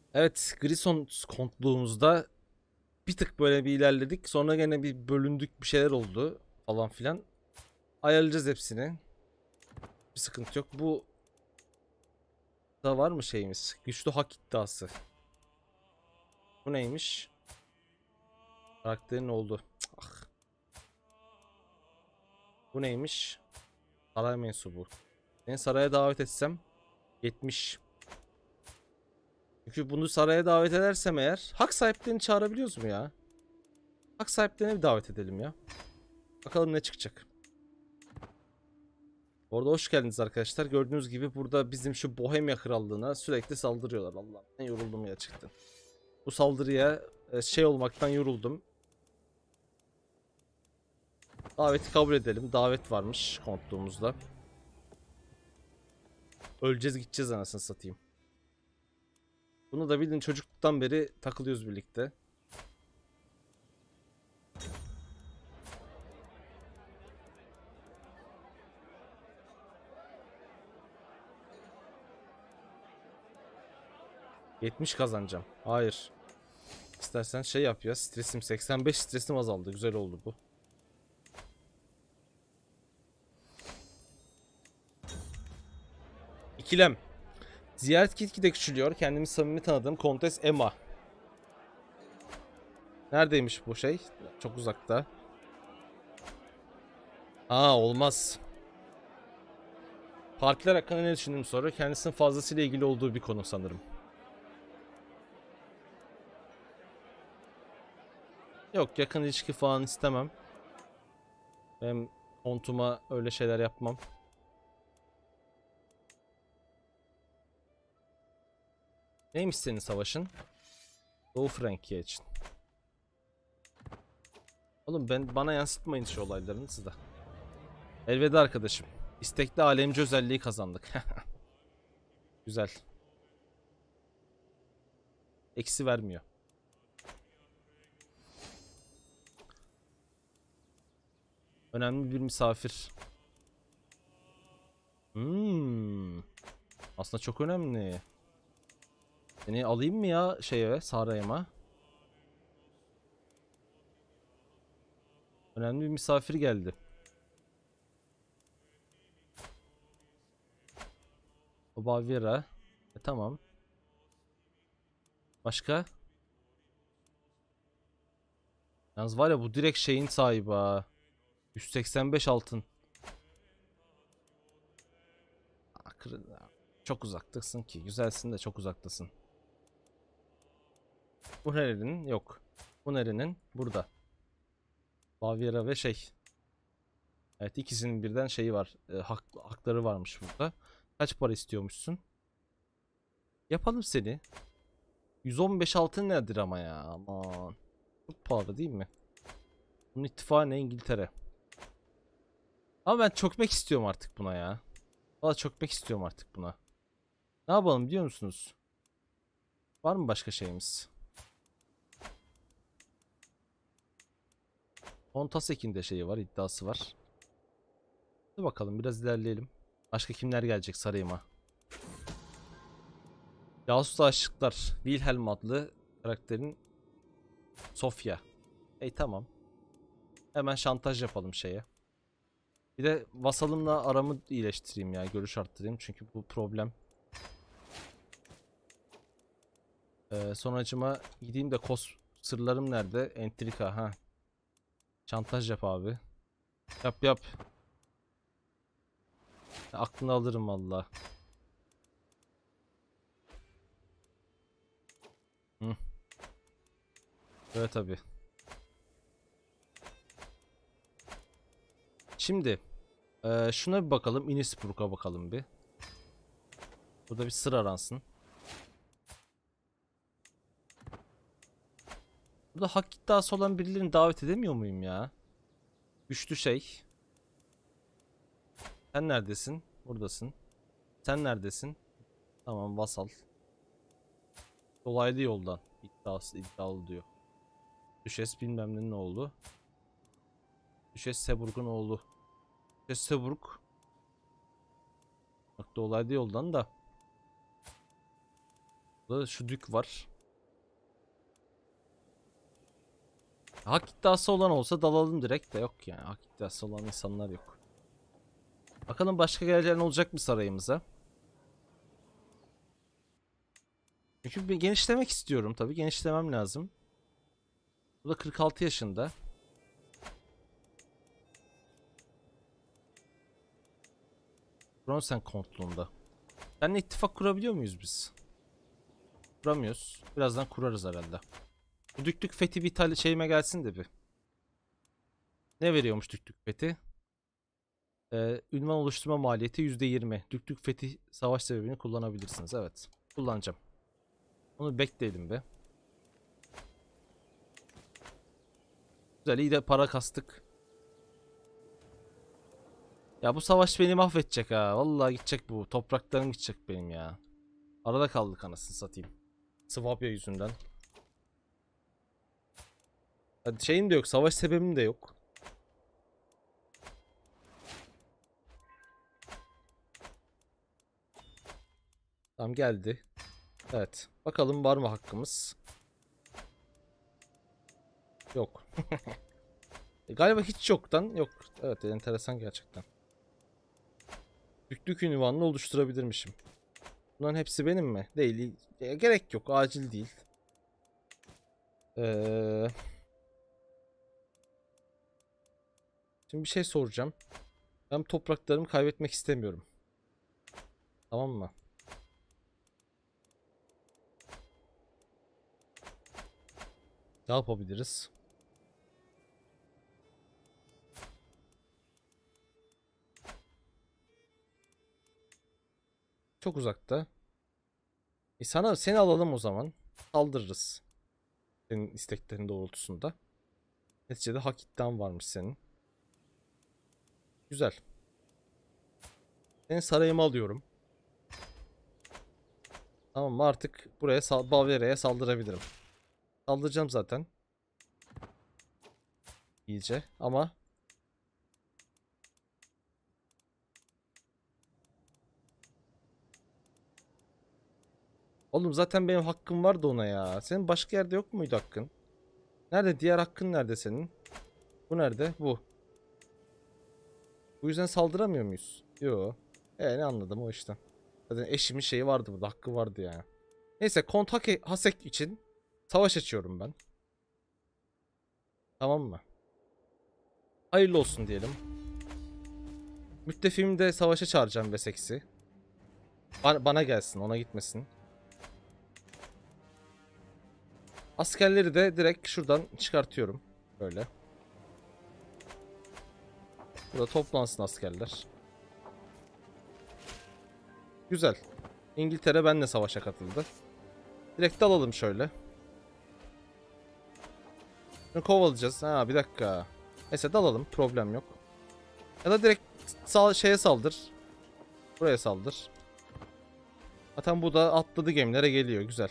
Evet, Grison kontluğumuzda bir tık böyle bir ilerledik. Sonra gene bir bölündük, bir şeyler oldu falan filan. Ayarlayacağız hepsini. Bir sıkıntı yok. Bu da var mı şeyimiz? Güçlü hak iddiası. Bu neymiş? Karakterin oldu. Ah. Bu neymiş? Saray mensubu. Seni saraya davet etsem 70. Çünkü bunu saraya davet edersem eğer hak sahiplerini çağırabiliyoruz mu ya? Hak sahiplerini bir davet edelim ya. Bakalım ne çıkacak. Orada hoş geldiniz arkadaşlar. Gördüğünüz gibi burada bizim şu Bohemia Krallığı'na sürekli saldırıyorlar. Allah'ım ne yoruldum gerçekten. Bu saldırıya şey olmaktan yoruldum. Daveti kabul edelim. Davet varmış kontluğumuzda. Öleceğiz gideceğiz anasını satayım. Bunu da bilin çocukluktan beri takılıyoruz birlikte. ...70 kazanacağım. Hayır. İstersen şey yap ya. Stresim 85, stresim azaldı. Güzel oldu bu. İkilem. Ziyaret gitgide küçülüyor. Kendimi samimi tanıdığım Kontes Emma. Neredeymiş bu şey? Çok uzakta. Aa, olmaz. Partiler hakkında ne düşündüğümü soruyor. Kendisinin fazlasıyla ilgili olduğu bir konu sanırım. Yok, yakın ilişki falan istemem. Hem kontuma öyle şeyler yapmam. Neymiş senin savaşın? Doğu Frankiye için. Oğlum bana yansıtmayın şu olaylarınızı da. Elveda arkadaşım. İstekli alemci özelliği kazandık. Güzel. Eksi vermiyor. Önemli bir misafir. Aslında çok önemli. Seni alayım mı ya şeye, sarayıma? Önemli bir misafir geldi. O Baviera. Tamam. Başka? Yalnız var ya, bu direkt şeyin sahibi ha. 185 altın. Çok uzaktasın ki. Güzelsin de çok uzaktasın. Bu nerenin? Yok. Bu nerenin? Burada. Baviera ve şey. Evet, ikisinin birden şeyi var. Hakları varmış burada. Kaç para istiyormuşsun? Yapalım seni. 115 altın nedir ama ya? Aman. Çok pahalı değil mi? Bunun ittifakı ne? İngiltere. Ama ben çökmek istiyorum artık buna ya. Valla çökmek istiyorum artık buna. Ne yapalım biliyor musunuz? Var mı başka şeyimiz? Hontasek'in de şeyi var, iddiası var. Hadi bakalım biraz ilerleyelim. Başka kimler gelecek sarayıma? Casus Aşıklar. Wilhelm adlı karakterin Sofia. Tamam. Hemen şantaj yapalım şeye. Bir de vasalımla aramı iyileştireyim ya. Görüş arttırayım çünkü bu problem. Sonracıma gideyim de sırlarım nerede? Entrika ha. Şantaj yap abi. Yap yap. Aklını alırım valla. Hı. Evet tabi. Şimdi şuna bir bakalım. Innsbruck'a bakalım bir. Burada bir sır aransın. Burada hak iddiası olan birilerini davet edemiyor muyum ya? Güçlü şey. Sen neredesin? Buradasın. Sen neredesin? Tamam, vasal. Dolaylı yoldan. İddialı diyor. Düşes bilmem nenin oğlu. Düşes Seburg'un oğlu. Düşes Seburg. Bak, dolaylı yoldan da. Burada şu dük var. Hak iddiası olan olsa dalalım direkt de yok yani. Hak iddiası olan insanlar yok. Bakalım başka gelen olacak mı sarayımıza? Çünkü bir genişlemek istiyorum tabii. Genişlemem lazım. Bu da 46 yaşında. Bronsen kontluğunda. Seninle ittifak kurabiliyor muyuz biz? Kuramıyoruz. Birazdan kurarız herhalde. Bu düklük fethi bir şeyime gelsin de bir. Ne veriyormuş düklük fethi? Ünvan oluşturma maliyeti %20. Düklük fethi savaş sebebini kullanabilirsiniz. Evet. Kullanacağım. Onu bekleyelim be. Güzel, iyi de para kastık. Ya bu savaş beni mahvedecek ha. Vallahi gidecek bu. Topraklarım gidecek benim ya. Arada kaldık anasını satayım. Swabia yüzünden. Hadi şeyin de yok. Savaş sebebim de yok. Tamam geldi. Evet. Bakalım var mı hakkımız? Yok. Galiba hiç yoktan yok. Evet, enteresan gerçekten. Düklük ünvanını oluşturabilirmişim. Bunların hepsi benim mi? Değil. Gerek yok. Acil değil. Ee, Şimdi bir şey soracağım. Ben topraklarımı kaybetmek istemiyorum. Tamam mı? Ne yapabiliriz? Çok uzakta. Seni alalım o zaman. Saldırırız. Senin isteklerin doğrultusunda. Neticede hak iddian varmış senin. Güzel. Senin sarayımı alıyorum. Tamam mı? Artık buraya Bavyera'ya saldırabilirim. Saldıracağım zaten. İyice ama oğlum zaten benim hakkım vardı ona ya. Senin başka yerde yok muydu hakkın? Nerede? Diğer hakkın nerede senin? Bu nerede? Bu. Bu yüzden saldıramıyor muyuz? Yo. Ne anladım o işte. Zaten eşimin şeyi vardı burada. Hakkı vardı yani. Neyse Kont Hasek için savaş açıyorum ben. Tamam mı? Hayırlı olsun diyelim. Müttefiğimi de savaşa çağıracağım Wessex'i. Bana gelsin, ona gitmesin. Askerleri de direkt şuradan çıkartıyorum. Böyle. Burada toplansın askerler. Güzel. İngiltere benimle savaşa katıldı. Direkt alalım şöyle. Şunu kovalayacağız. Ha bir dakika. Neyse dalalım. Problem yok. Ya da direkt şeye saldır. Buraya saldır. Zaten bu da atladı gemilere geliyor. Güzel.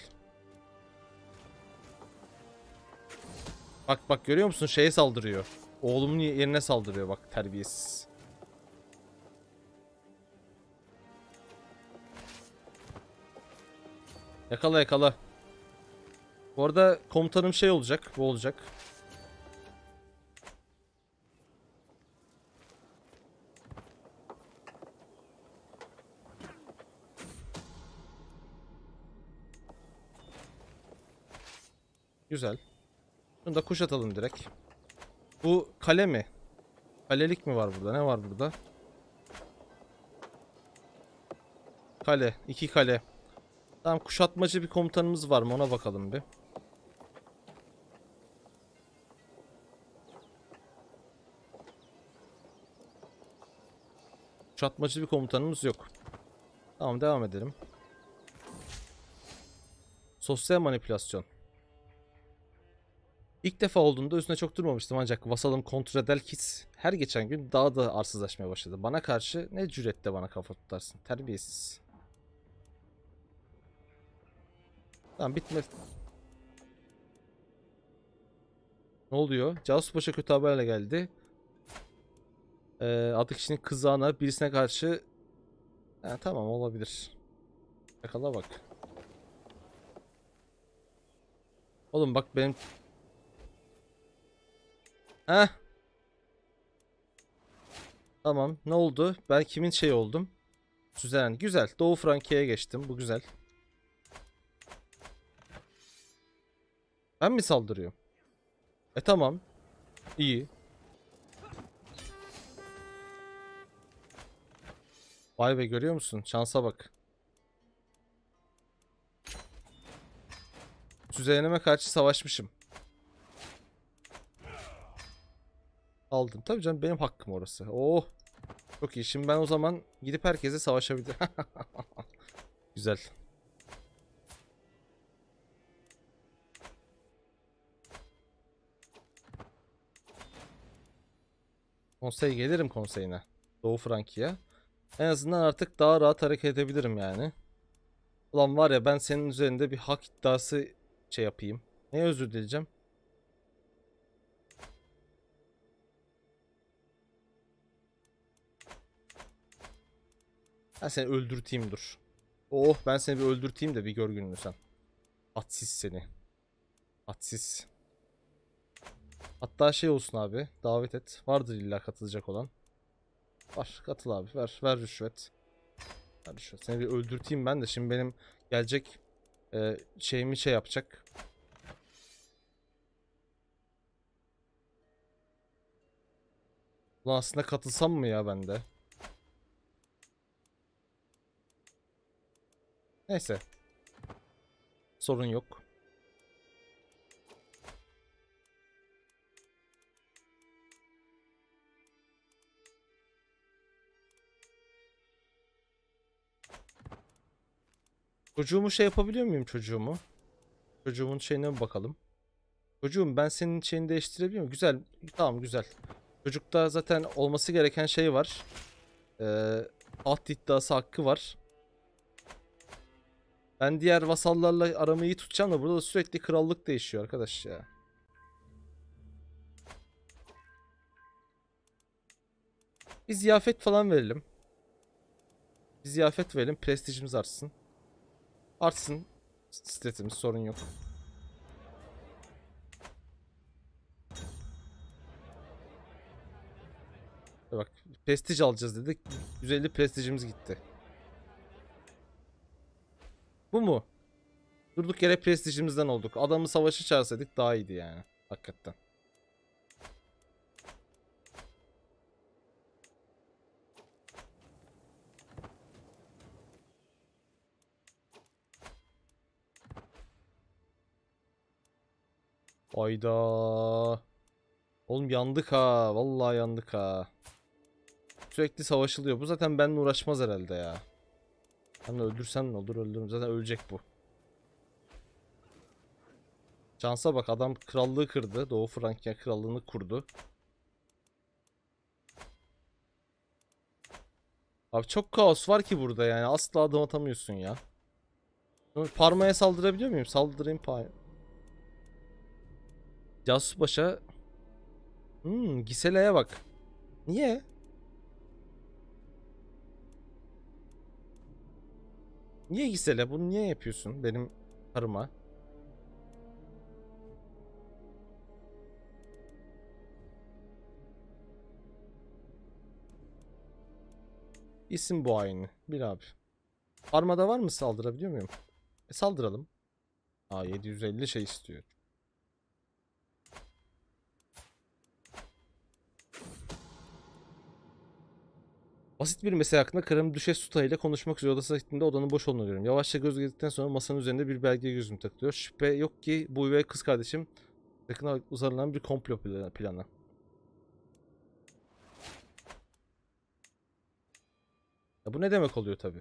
Bak bak görüyor musun? Şeye saldırıyor. Oğlumun yerine saldırıyor bak terbiyesiz. Yakala yakala. Bu arada komutanım şey olacak. Bu olacak. Güzel. Bunu da kuşatalım direkt. Bu kale mi? Kalelik mi var burada? Ne var burada? Kale. 2 kale. Tamam, kuşatmacı bir komutanımız var mı? Ona bakalım bir. Kuşatmacı bir komutanımız yok. Tamam, devam edelim. Sosyal manipülasyon. İlk defa olduğunda üstüne çok durmamıştım ancak vasalım Kontredelkis her geçen gün daha da arsızlaşmaya başladı. Bana karşı ne cüretle bana kafa tutarsın. Terbiyesiz. Tamam, bitme. Ne oluyor? Casus Paşa kötü haberle geldi. Adı kişinin kızağına birisine karşı tamam olabilir. Yakala bak. Oğlum bak benim... Heh. Tamam. Ne oldu? Ben kimin şey oldum? Süzen. Güzel. Doğu Frankiya'ya geçtim. Bu güzel. Ben mi saldırıyorum? Tamam. İyi. Vay be, görüyor musun? Şansa bak. Süzenime karşı savaşmışım. Aldım. Tabii canım, benim hakkım orası. Oh. Çok iyi. Şimdi ben o zaman gidip herkese savaşabilirim. Güzel. Konsey gelirim konseyine. Doğu Frankiya. En azından artık daha rahat hareket edebilirim yani. Ulan var ya, ben senin üzerinde bir hak iddiası şey yapayım. Neye özür dileyeceğim? Ben seni öldürteyim, dur. Oh, ben seni bir öldürteyim de bir gör gününü sen. Hadsiz seni. Hadsiz. Hatta şey olsun abi. Davet et. Vardır illa katılacak olan. Var. Katıl abi. Ver. Ver rüşvet. Ver rüşvet. Seni bir öldürteyim ben de. Şimdi benim gelecek şeyimi şey yapacak. Ulan aslında katılsam mı ya ben de? Neyse. Sorun yok. Çocuğumu şey yapabiliyor muyum, çocuğumu? Çocuğumun şeyine bir bakalım. Çocuğum, ben senin şeyini değiştirebiliyor muyum? Güzel. Tamam, güzel. Çocukta zaten olması gereken şey var. Taht iddiası hakkı var. Ben diğer vasallarla aramı iyi tutacağım da burada da sürekli krallık değişiyor arkadaş ya. Bir ziyafet falan verelim. Bir ziyafet verelim. Prestijimiz artsın. Artsın. Statimiz, sorun yok. Bak, prestij alacağız dedik. 150 prestijimiz gitti. Bu mu? Durduk yere prestijimizden olduk. Adamı savaşı çağırsaydık daha iyiydi yani. Hakikaten. Ayda. Oğlum yandık ha. Vallahi yandık ha. Sürekli savaşılıyor. Bu zaten benimle uğraşmaz herhalde ya. Ben öldürsen ne olur, öldürürüm. Zaten ölecek bu. Şansa bak, adam krallığı kırdı. Doğu Frankya krallığını kurdu. Abi çok kaos var ki burada yani. Asla adım atamıyorsun ya. Parma'ya saldırabiliyor muyum? Saldırayım Casus Paşa. Gisela'ya bak. Niye? Niye Gisela? Bunu niye yapıyorsun benim karıma? İsim bu aynı. Bir abi. Armada var mı, saldırabiliyor muyum? Saldıralım. Aa, 750 şey istiyor. Basit bir mesele hakkında karım Düşes Suta ile konuşmak üzere odasına gittiğinde odanın boş olduğunu görüyorum. Yavaşça göz gezdikten sonra masanın üzerinde bir belgeye gözüm takılıyor. Şüphe yok ki bu üvey kız kardeşim yakına uzanan bir komplo planı. Ya bu ne demek oluyor tabi.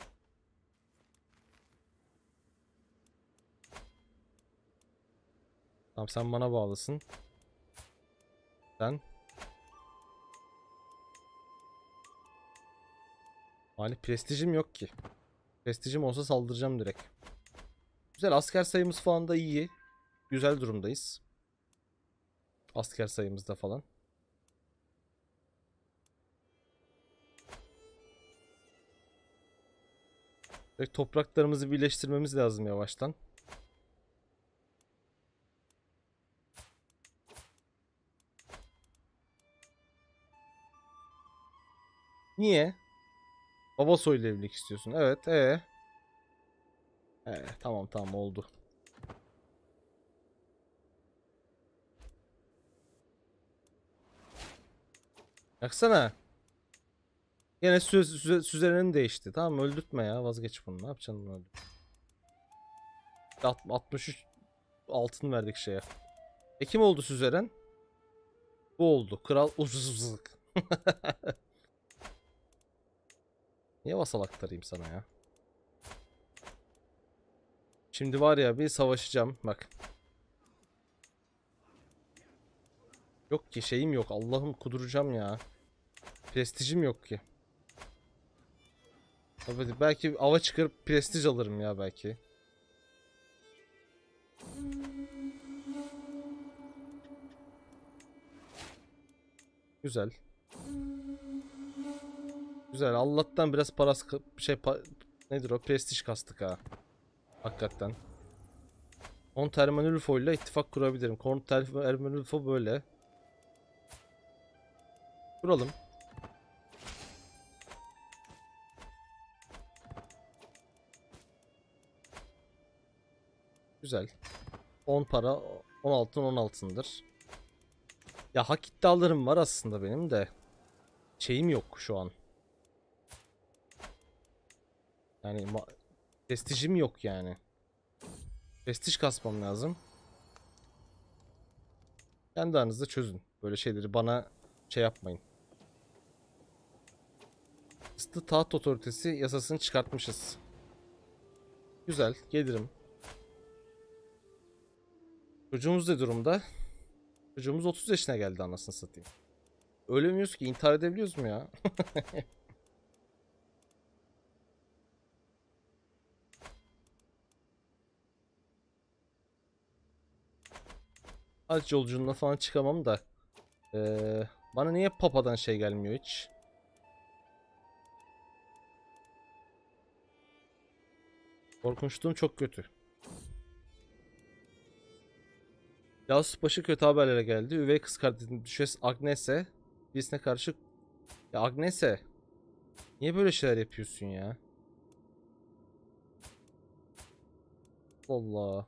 Tamam, sen bana bağlısın. Sen. Hani prestijim yok ki. Prestijim olsa saldıracağım direkt. Güzel, asker sayımız falan da iyi. Güzel durumdayız. Asker sayımızda falan. Direkt topraklarımızı birleştirmemiz lazım yavaştan. Niye? Baba soylu evlilik istiyorsun. Evet. Tamam tamam oldu. Baksana. Yine süzerenin değişti. Tamam öldürtme ya. Vazgeç bunu. Ne yapacaksın bunu? 63 altın verdik şeye. Kim oldu süzeren? Bu oldu. Kral uzuzluk. Niye vasal aktarayım sana ya? Şimdi var ya bir savaşacağım. Bak. Yok ki şeyim yok. Allah'ım kuduracağım ya. Prestijim yok ki. Tabii belki ava çıkarıp prestij alırım ya belki. Güzel. Güzel. Allah'tan biraz parası nedir o? Prestij kastık ha. Hakikaten. Kont Ermenulfo ile ittifak kurabilirim. Kont Ermenulfo böyle. Kuralım. Güzel. 10 para, 10 altın, 10 altındır. Ya hak iddialarım var aslında benim de. Şeyim yok şu an. Yani prestijim yok yani. Prestij kasmam lazım. Kendi aranızda çözün. Böyle şeyleri bana şey yapmayın. Islı taht otoritesi yasasını çıkartmışız. Güzel. Gelirim. Çocuğumuz ne durumda? Çocuğumuz 30 yaşına geldi anasını satayım. Ölemiyoruz ki. İntihar edebiliyoruz mu ya? Hac yolculuğuna falan çıkamam da. Bana niye papadan şey gelmiyor hiç? Korkunçluğum çok kötü. Casus başı kötü haberlere geldi. Üvey kız kardeşinin düşes Agnes'e birisine karşı... Ya Agnes'e niye böyle şeyler yapıyorsun ya? Allah.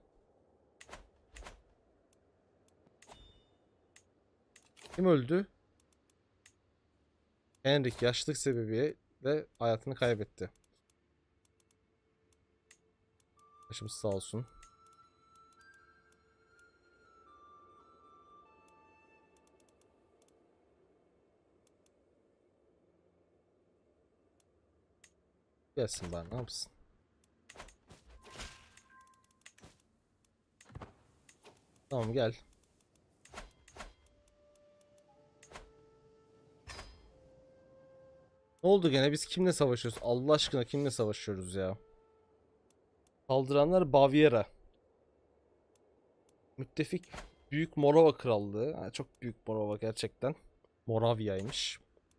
Kim öldü? Henrik yaşlılık sebebiyle hayatını kaybetti. Başımız sağ olsun. Gelsin bana ne yapsın? Tamam gel. Ne oldu gene biz kimle savaşıyoruz? Allah aşkına kimle savaşıyoruz ya? Saldıranlar Baviera. Müttefik Büyük Morava Krallığı. Ha, çok büyük Morava gerçekten. Moravya'ymış.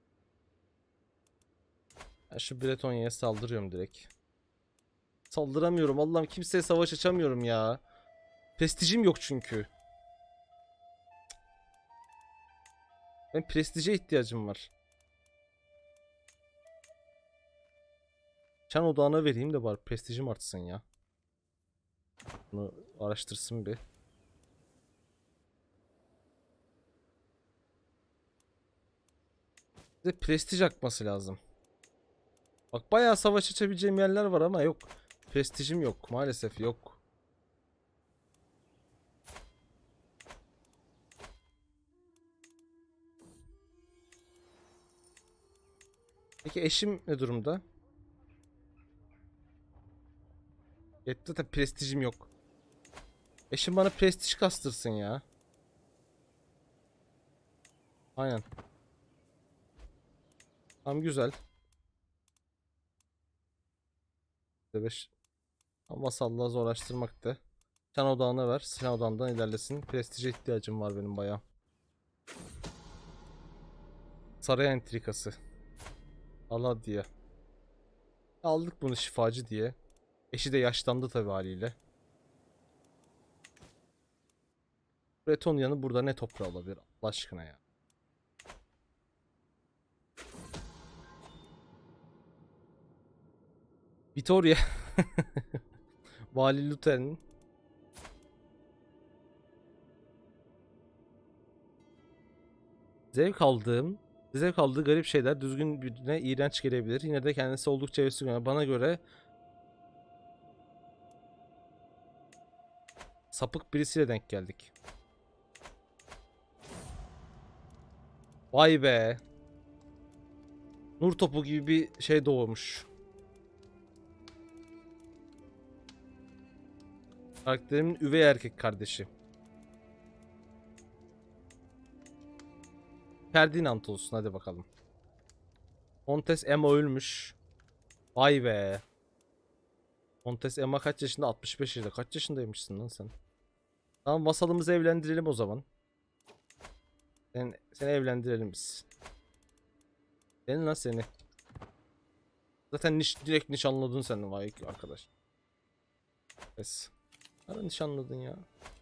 Ben şu Bretonya'ya saldırıyorum direkt. Saldıramıyorum Allah'ım kimseye savaş açamıyorum ya. Prestijim yok çünkü. Ben prestije ihtiyacım var. Çan odağına vereyim de bari prestijim artsın ya. Bunu araştırsın bir. Bize prestij akması lazım. Bak bayağı savaş açabileceğim yerler var ama yok. Prestijim yok maalesef yok. Peki eşim ne durumda? Yetti de prestijim yok. Eşim bana prestij kastırsın ya. Aynen. Tam güzel. 5. Ama vasallığı zorlaştırmak da. Şan odağına ver. Şan odağından ilerlesin. Prestije ihtiyacım var benim bayağı. Saray entrikası. Allah diye. Aldık bunu şifacı diye. Eşi de yaşlandı tabi haliyle. Bretonya'nın burada ne toprağı olabilir Allah aşkına ya. Vitoria. Vali Luther'in zevk aldığı garip şeyler düzgün birine iğrenç gelebilir. Yine de kendisi oldukça hevesli. Bana göre sapık birisiyle denk geldik. Vay be. Nur topu gibi bir şey doğmuş. Karakterimin üvey erkek kardeşi. Ferdinand olsun hadi bakalım. Montes Emma ölmüş. Vay be. Montes Emma kaç yaşında? 65 yaşında. Kaç yaşındaymışsın lan sen? Tamam, vasalımızı evlendirelim o zaman. Seni evlendirelim biz. Senin lan seni. Zaten direkt nişanladın sen, vay arkadaş. Pes. Nerede nişanladın ya?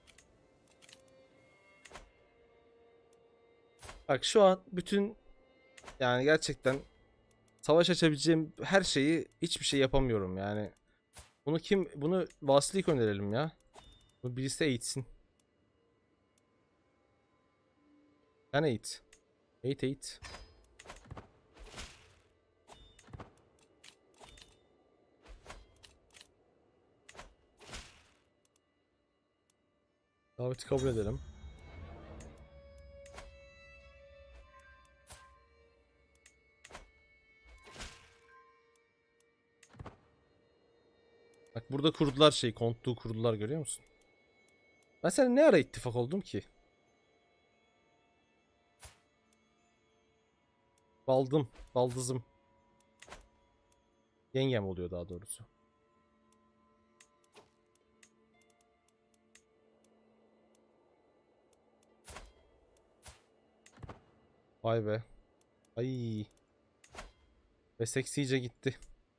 Bak şu an bütün, yani gerçekten savaş açabileceğim her şeyi, hiçbir şey yapamıyorum yani. Bunu Vasılık önerelim ya. Bunu birisi eğitsin. Sen eğit. Eğit. Daveti kabul edelim. Bak burada kurdular kontluğu kurdular, görüyor musun? Ben seninle ne ara ittifak oldum ki? Baldızım. Yengem oluyor daha doğrusu. Vay be. Ay. Ve seksice gitti.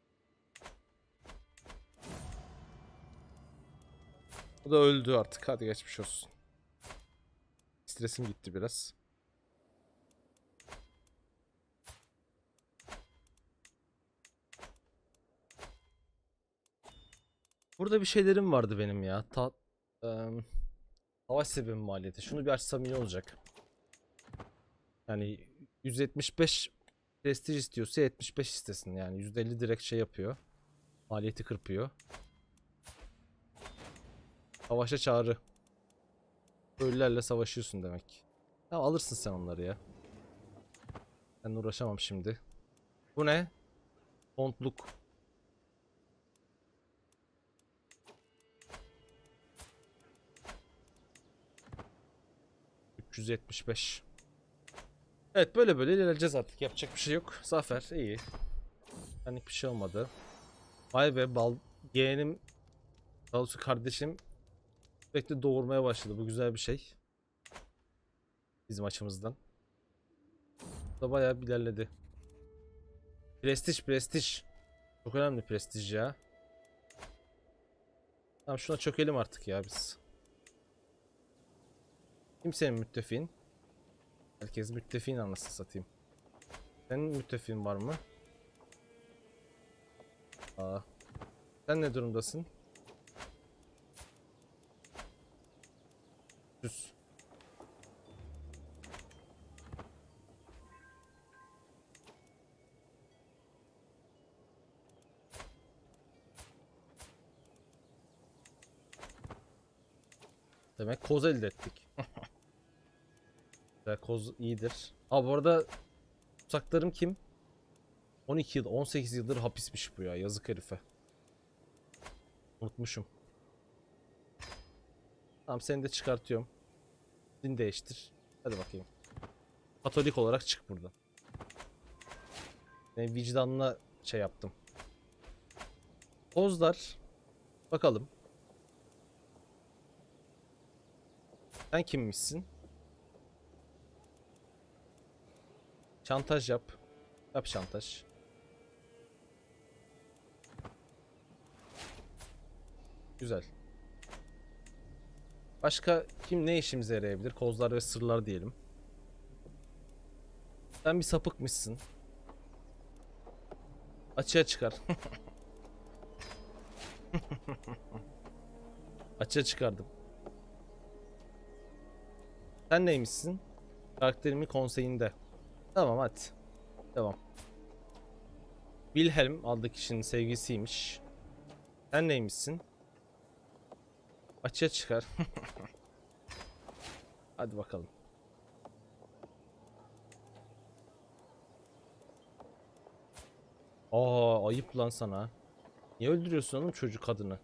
O da öldü artık. Hadi geçmiş olsun. Stresim gitti biraz. Burada bir şeylerim vardı benim ya. Savaş sebebi maliyeti. Şunu bir açsam iyi olacak. Yani 175 prestij istiyorsa 75 istesin. Yani %50 direkt şey yapıyor. Maliyeti kırpıyor. Savaşa çağrı. Ölülerle savaşıyorsun demek. Ya alırsın sen onları ya. Ben uğraşamam şimdi. Bu ne? Kontluk. 375. Evet, böyle ilerleyeceğiz artık. Yapacak bir şey yok. Zafer iyi. Hani bir şey olmadı. Vay be, yeğenim, daha doğrusu kardeşim sürekli doğurmaya başladı. Bu güzel bir şey. Bizim açımızdan. Bu da bayağı bir ilerledi. Prestij. Çok önemli prestij ya. Tamam, şuna çökelim artık ya biz. Kimsenin müttefiğin. Herkes müttefiğin, anasını satayım. Senin müttefiğin var mı? Aa. Sen ne durumdasın? Düz. Demek koz elde ettik. Koz iyidir. Ha, bu arada tutsaklarım kim? 12 yıl, 18 yıldır hapismiş bu ya. Yazık herife. Unutmuşum. Tamam, seni de çıkartıyorum. Din değiştir. Hadi bakayım. Katolik olarak çık buradan. Ben vicdanla şey yaptım. Kozlar. Bakalım. Sen kimmişsin? Şantaj yap. Yap şantaj. Güzel. Başka kim ne işimize yarayabilir? Kozlar ve sırlar diyelim. Sen bir sapıkmışsın. Açığa çıkar. Açığa çıkardım. Sen neymişsin? Karakterimin konseyinde. Tamam hadi. Devam. Wilhelm adlı kişinin sevgisiymiş. Sen neymişsin? Açığa çıkar. Hadi bakalım. Aa, ayıp lan sana. Niye öldürüyorsun oğlum çocuk kadını?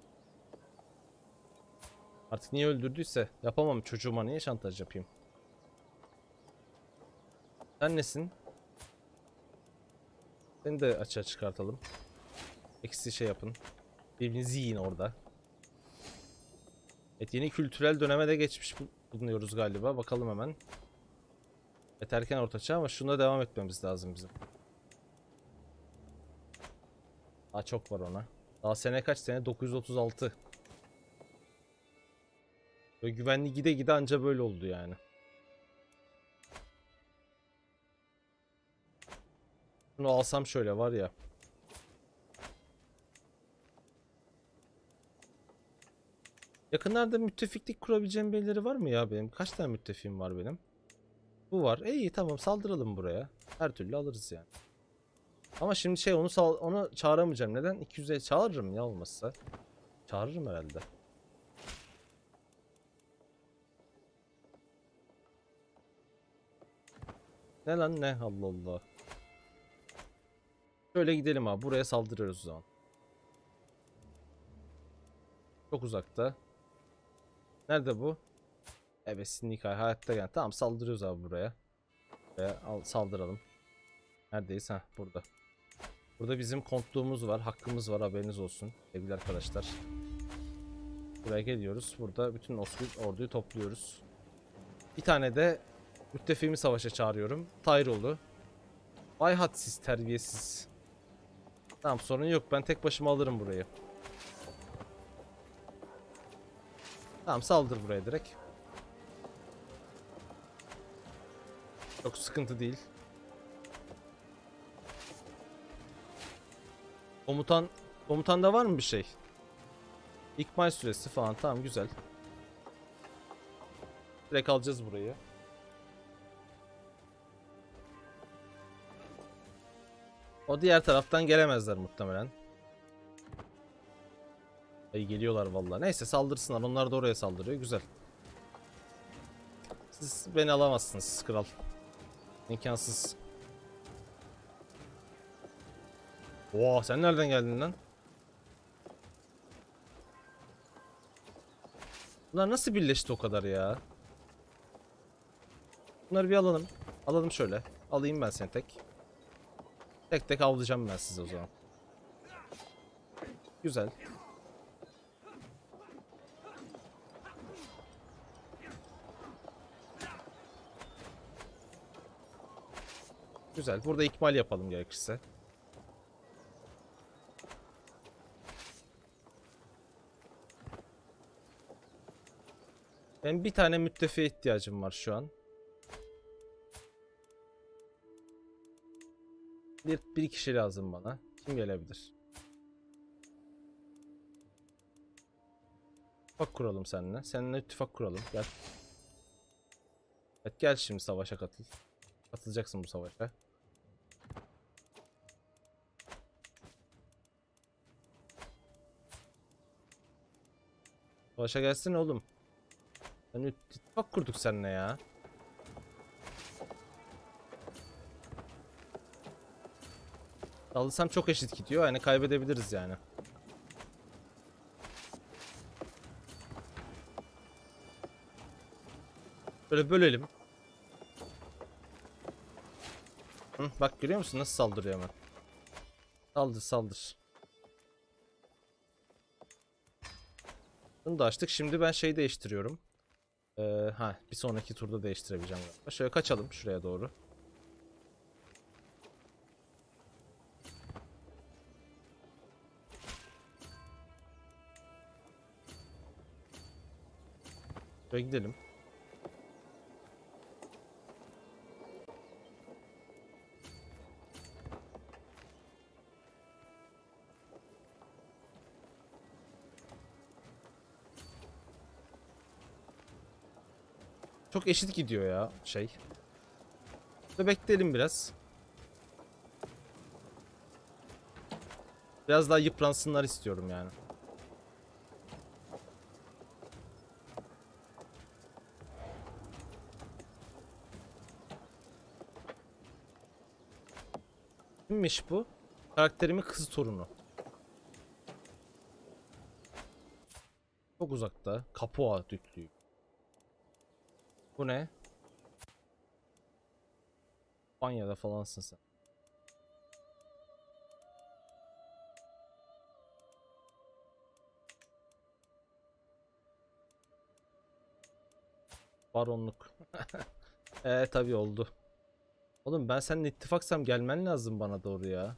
Artık niye öldürdüyse yapamam, çocuğuma niye şantaj yapayım? Sen nesin? Seni de açığa çıkartalım. Eksi şey yapın. Birbirinizi yiyin orada. Evet, yeni kültürel döneme de geçmiş bulunuyoruz galiba. Bakalım hemen. Evet, erken ortaçağ ama şuna devam etmemiz lazım bizim. Daha çok var ona. Daha sene kaç sene? 936. Böyle güvenli gide gide anca böyle oldu yani. Bunu alsam şöyle var ya. Yakınlarda müttefiklik kurabileceğim birileri var mı ya benim? Kaç tane müttefiğim var benim? Bu var. İyi tamam, saldıralım buraya. Her türlü alırız yani. Ama şimdi şey, onu çağıramayacağım. Neden? 200'e çağırırım ya olmazsa. Çağırırım herhalde. Ne lan ne? Allah Allah. Şöyle gidelim abi. Buraya saldırıyoruz o zaman. Çok uzakta. Nerede bu? Evet, Sneaky hayatta gel. Tamam, saldırıyoruz abi buraya. Buraya saldıralım. Neredeyiz? Heh, burada. Burada bizim kontluğumuz var. Hakkımız var, haberiniz olsun. Sevgili arkadaşlar. Buraya geliyoruz. Burada bütün orduyu topluyoruz. Bir tane de müttefiğimi savaşa çağırıyorum. Tyrol'u. Vay hadsiz, terbiyesiz. Tamam, sorun yok. Ben tek başıma alırım burayı. Tamam, saldır buraya direkt. Çok sıkıntı değil. Komutanda var mı bir şey? İkmal süresi falan, tamam güzel. Direkt alacağız burayı. O diğer taraftan gelemezler muhtemelen. Ay, geliyorlar vallahi. Neyse, saldırsınlar. Onlar da oraya saldırıyor. Güzel. Siz beni alamazsınız kral. İmkansız. Oha, sen nereden geldin lan? Bunlar nasıl birleşti o kadar ya? Bunları bir alalım. Alalım şöyle. Alayım ben seni tek. Tek tek avlayacağım ben size o zaman. Güzel. Güzel. Burada ikmal yapalım gerekirse. Benim bir tane müttefiğe ihtiyacım var şu an. Bir kişi lazım bana. Kim gelebilir? İttifak kuralım seninle. Seninle ittifak kuralım. Gel. Evet, gel şimdi savaşa katıl. Katılacaksın bu savaşa. Savaşa gelsin oğlum. Hani ittifak kurduk seninle ya. Alırsam çok eşit gidiyor. Yani kaybedebiliriz yani. Böyle bölelim. Hı, bak görüyor musun nasıl saldırıyor hemen. Saldır saldır. Bunu da açtık. Şimdi ben şeyi değiştiriyorum. Bir sonraki turda değiştirebileceğim galiba. Şöyle kaçalım şuraya doğru. Şöyle gidelim. Çok eşit gidiyor ya şey. Ve bekleyelim biraz. Biraz daha yıpransınlar istiyorum yani. Kimmiş bu? Karakterimin kız torunu. Çok uzakta. Kapua düklüğü. Bu ne? Spanya'da falansın sen. Baronluk. Tabii oldu. Oğlum ben seninle ittifaksam gelmen lazım bana doğru ya.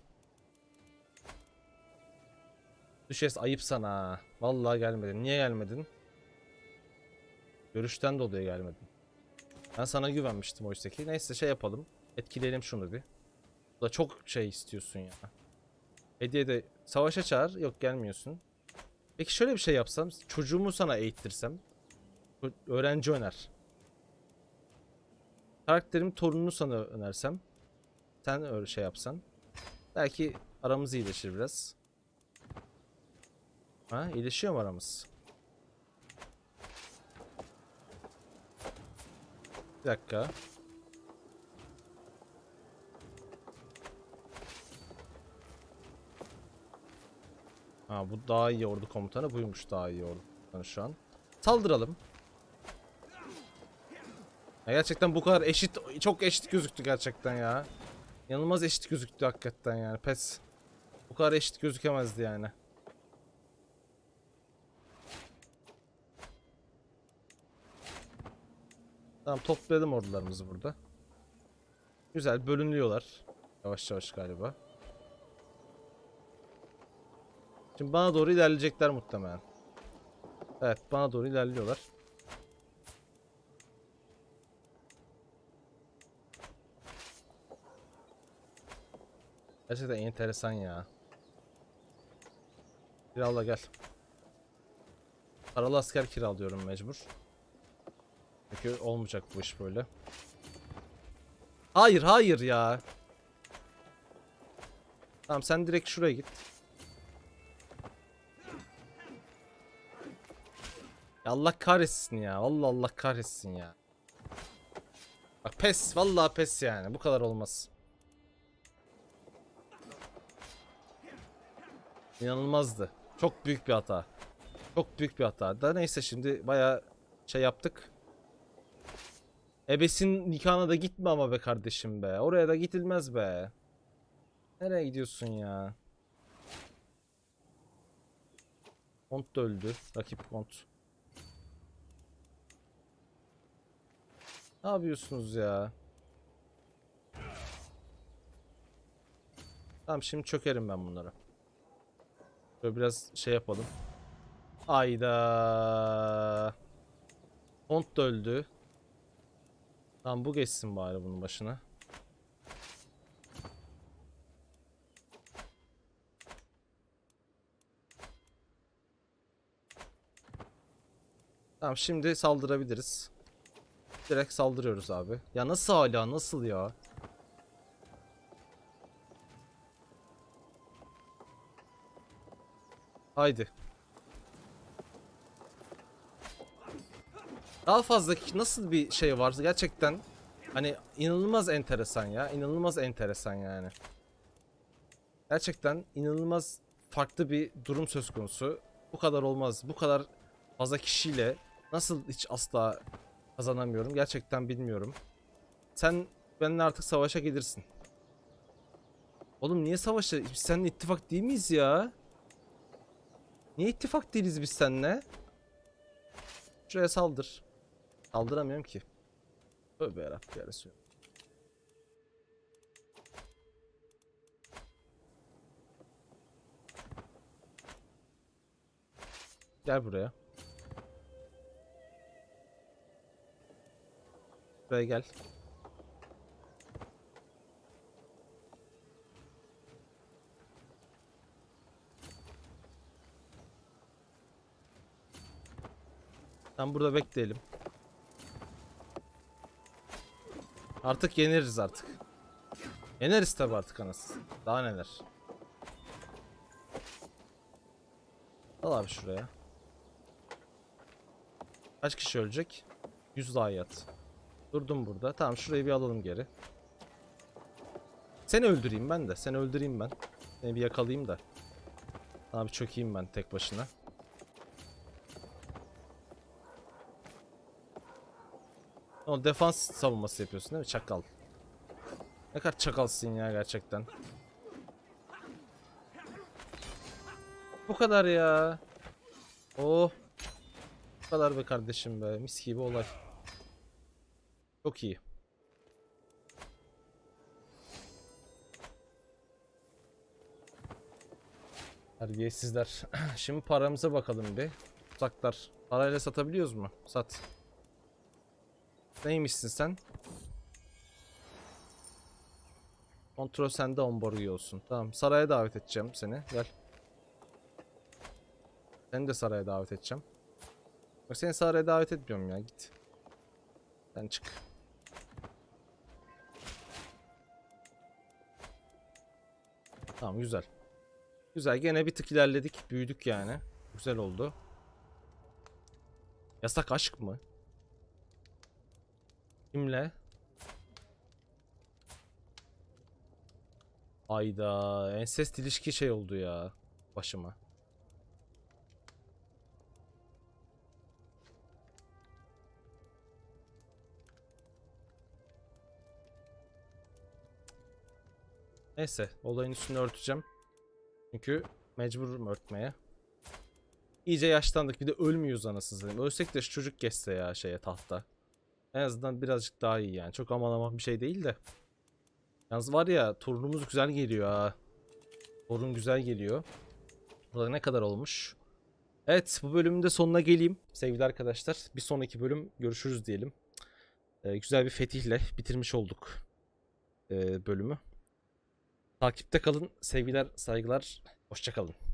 Düşes ayıp sana. Vallahi gelmedin. Niye gelmedin? Görüşten dolayı gelmedin. Ben sana güvenmiştim oysa ki. Neyse şey yapalım. Etkileyelim şunu bir. Bu da çok şey istiyorsun ya. Hediye de savaşa çağır. Yok gelmiyorsun. Peki şöyle bir şey yapsam. Çocuğumu sana eğittirsem. Öğrenci öner. Karakterimin torununu sana önersem. Sen öyle şey yapsan. Belki aramız iyileşir biraz. Ha, iyileşiyor mu aramız? Bir dakika. Ha, bu daha iyi ordu komutanı. Buymuş daha iyi ordu komutanı şu an. Saldıralım. Ya gerçekten bu kadar eşit, çok eşit gözüktü gerçekten ya. İnanılmaz eşit gözüktü hakikaten yani. Pes. Bu kadar eşit gözükemezdi yani. Tamam, topladım ordularımızı burada. Güzel bölünüyorlar. Yavaş yavaş galiba. Şimdi bana doğru ilerleyecekler muhtemelen. Evet, bana doğru ilerliyorlar. Gerçekten enteresan ya. Kirala gel. Paralı asker kiralıyorum mecbur. Çünkü olmayacak bu iş böyle. Hayır hayır ya. Tamam sen direkt şuraya git. Ya Allah kahretsin ya. Vallahi Allah kahretsin ya. Bak pes. Vallahi pes yani. Bu kadar olmaz. İnanılmazdı. Çok büyük bir hata. Çok büyük bir hata. Da neyse şimdi bayağı şey yaptık. Ebesin nikahına da gitme ama be kardeşim be. Oraya da gidilmez be. Nereye gidiyorsun ya? Kont da öldü. Rakip kont. Ne yapıyorsunuz ya? Tamam şimdi çökerim ben bunlara. Böyle biraz şey yapalım. Ayda. Kont da öldü. Tamam bu geçsin bari bunun başına. Tamam şimdi saldırabiliriz. Direkt saldırıyoruz abi. Ya nasıl hala nasıl ya? Haydi. Daha fazla nasıl bir şey var gerçekten. Hani inanılmaz enteresan ya. İnanılmaz enteresan yani. Gerçekten inanılmaz farklı bir durum söz konusu. Bu kadar olmaz. Bu kadar fazla kişiyle nasıl hiç asla kazanamıyorum. Gerçekten bilmiyorum. Sen benimle artık savaşa gelirsin. Oğlum niye savaşa? Biz seninle ittifak değil miyiz ya? Niye ittifak değiliz biz seninle? Şuraya saldır. Saldıramıyorum ki. Tövbe yarabbim ya Resulallah. Gel buraya. Buraya gel. Tam burada bekleyelim. Artık yeneriz artık. Yeneriz tabi artık anasını. Daha neler. Al abi şuraya. Kaç kişi ölecek? 100 daha yat. Durdum burada. Tamam şurayı bir alalım geri. Seni öldüreyim ben de. Seni öldüreyim ben. Seni bir yakalayayım da. Abi çökeyim ben tek başına. O defans savunması yapıyorsun değil mi? Çakal. Ne kadar çakalsın ya gerçekten. Bu kadar ya. Oh. Bu kadar be kardeşim be. Mis gibi olay. Çok iyi. Terbiyesizler. Şimdi paramıza bakalım bir. Uzaklar. Parayla satabiliyoruz mu? Sat. Neymişsin sen? Kontrol sende, onboard olsun. Tamam. Saraya davet edeceğim seni. Gel. Seni de saraya davet edeceğim. Bak seni saraya davet etmiyorum ya. Git. Sen çık. Tamam güzel. Güzel. Gene bir tık ilerledik. Büyüdük yani. Güzel oldu. Yasak aşk mı? Kimle? Ayda. Ensest ilişki şey oldu ya. Başıma. Neyse. Olayın üstünü örteceğim. Çünkü mecburum örtmeye. İyice yaşlandık. Bir de ölmüyoruz anasını satayım. Ölsek de şu çocuk geçse ya şeye, tahta. En azından birazcık daha iyi yani. Çok aman aman bir şey değil de. Yalnız var ya, torunumuz güzel geliyor ha. Torun güzel geliyor. Burada ne kadar olmuş? Evet, bu bölümün de sonuna geleyim sevgili arkadaşlar. Bir sonraki bölüm görüşürüz diyelim. Güzel bir fetihle bitirmiş olduk bölümü. Takipte kalın. Sevgiler, saygılar. Hoşça kalın.